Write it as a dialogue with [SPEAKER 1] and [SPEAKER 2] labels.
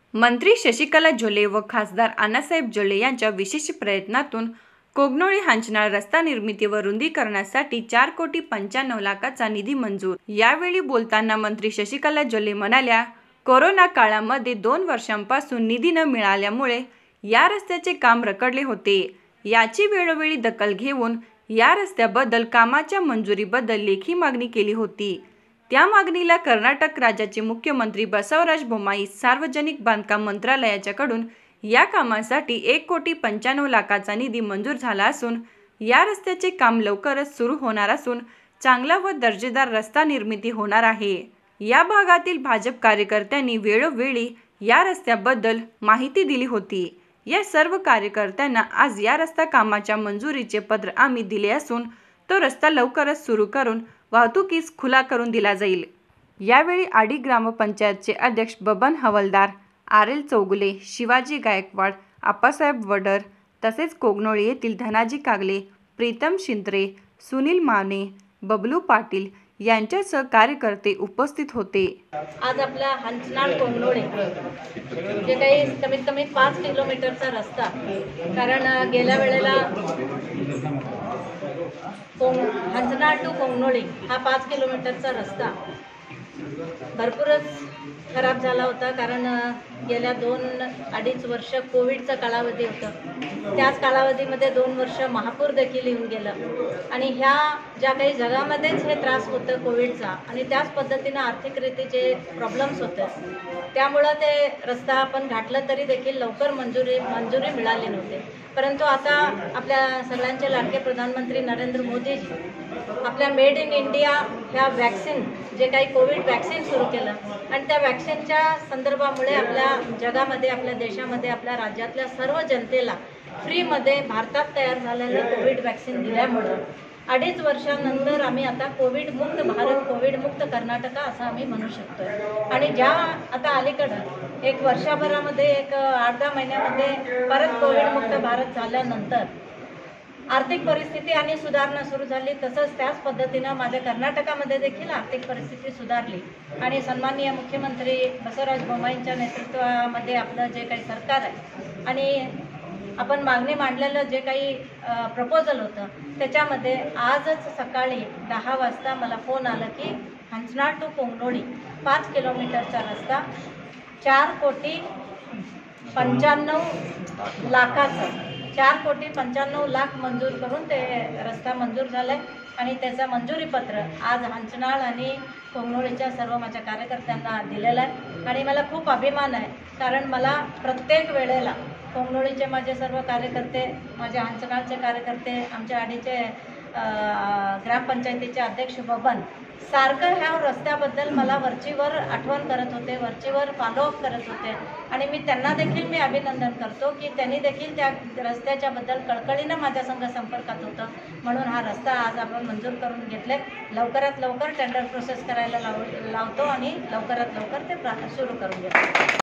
[SPEAKER 1] मंत्री शशिकला जोले व खासदार अण्णासाहेब जोले यांच्या विशेष प्रयत्नातून कोगनोळी-हांचनाळ रस्ता निर्मिती व रुंदीकरणासाठी 4,95,00,000चा निधी मंजूर। यावेळी बोलताना मंत्री शशिकला जोले म्हणाल्या, कोरोना काळामध्ये 2 वर्षांपासून निधी न मिळाल्यामुळे या रस्त्याचे काम रखडले होते। याची वेळोवेळी दखल घेऊन या रस्त्याबद्दल कामाच्या मंजुरीबद्दल लेखी मागणी केली होती। त्या मागणीला कर्नाटक राज्याचे मुख्यमंत्री बसवराज बोम्माई सार्वजनिक बांधकाम मंत्रालयाच्याकडून या कामासाठी 1,95,00,000चा निधी मंजूर झाला असून या रस्त्याचे काम लवकरच सुरू होणार असून चांगला व दर्जेदार रस्ता निर्मिती होणार आहे। या भागातील भाजप कार्यकर्त्यांनी वेळोवेळी या रस्त्याबद्दल माहिती दिली होती। या सर्व कार्यकर्त्यांना आज या रस्ता कामाच्या मंजुरीचे पत्र आम्ही दिले असून तो रस्ता लवकरच सुरू करून वाहतुकीस खुला करून दिला जाईल। यावेळी आडी ग्रामपंचायतचे अध्यक्ष बबन हवलदार, आर.एल. चौगुले, शिवाजी गायकवाड, आप्पासाहेब वडर तसेच कोगनोळी येथील धनाजी कागले, प्रीतम शिंत्रे, सुनील माने, बबलू पाटील यांच्यासह कार्यकर्ते उपस्थित होते।
[SPEAKER 2] आज आपला हांचनाळ कोगनोळी जे काही कमीत कमी 5 किलोमीटरचा रस्ता, कारण गेल्या वेळेला हांचनाळ टू कोगनोळी हा 5 किलोमीटरचा रस्ता भरपूरच खराब झाला होता, कारण गेल्या 2-2.5 वर्ष कोविडचा कालावधी होता। त्याच कालावधीमध्ये 2 वर्ष महापूर देखील येऊन गेलं आणि ह्या ज्या काही जगामध्येच हे त्रास होतं कोविडचा आणि त्याच पद्धतीनं आर्थिकरीतीचे प्रॉब्लेम्स होते, त्यामुळं ते रस्ता आपण घातलं तरी देखील लवकर मंजुरी मिळाली नव्हती। परंतु आता आपल्या सगळ्यांचे लाडके प्रधानमंत्री नरेंद्र मोदीजी आपल्या मेड इन इंडिया ह्या वॅक्सिन, जे काही कोविड वॅक्सिन सुरू केलं आणि त्या वॅक्सिनच्या संदर्भामुळे आपल्या जगामध्ये, आपल्या देशामध्ये, आपल्या राज्यातल्या सर्व जनतेला फ्रीमध्ये भारतात तयार झालेलं कोविड वॅक्सिन दिल्यामुळं 2.5 वर्षानंतर आम्ही आता कोविडमुक्त भारत, कोविडमुक्त कर्नाटका असं आम्ही म्हणू शकतोय। आणि ज्या आता अलीकडं 1 वर्षभरामध्ये 8-10 महिन्यामध्ये परत कोविडमुक्त भारत झाल्यानंतर आर्थिक परिस्थिती आणि सुधारणा सुरू झाली, तसंच त्याच पद्धतीनं माझ्या कर्नाटकामध्ये देखील आर्थिक परिस्थिती सुधारली आणि सन्माननीय मुख्यमंत्री बसवराज बोम्माईंच्या नेतृत्वामध्ये आपलं जे काही सरकार आहे आणि आपण मागणी मांडलेलं जे काही प्रपोजल होतं त्याच्यामध्ये आजच सकाळी 10 वाजता मला फोन आला की हांचनाळ टू कोगनोळी 5 किलोमीटरचा रस्ता 4,95,00,000 मंजूर करून ते रस्ता मंजूर झाला आहे आणि त्याचा मंजुरीपत्र आज हांचनाळ आणि कोगनोळीच्या सर्व माझ्या कार्यकर्त्यांना दिलेलं आहे। आणि मला खूप अभिमान आहे, कारण मला प्रत्येक वेळेला कोगनोळीचे माझे सर्व कार्यकर्ते, माझे हांचनाळचे कार्यकर्ते, आमच्या आडीचे ग्रामपंचायतीचे अध्यक्ष बबन सारखं ह्या रस्त्याबद्दल मला वरचीवर आठवण करत होते, वरचीवर फॉलोअप करत होते आणि मी त्यांना देखील अभिनंदन करतो की त्यांनी देखील त्या रस्त्याच्या बद्दल कळकळीनं माझ्या संघ संपर्कात होतं, म्हणून हा रस्ता आज आपण मंजूर करून घेतले। लवकरात लवकर टेंडर प्रोसेस करायला लावतो आणि लवकरात लवकर ते सुरू करून घेतो।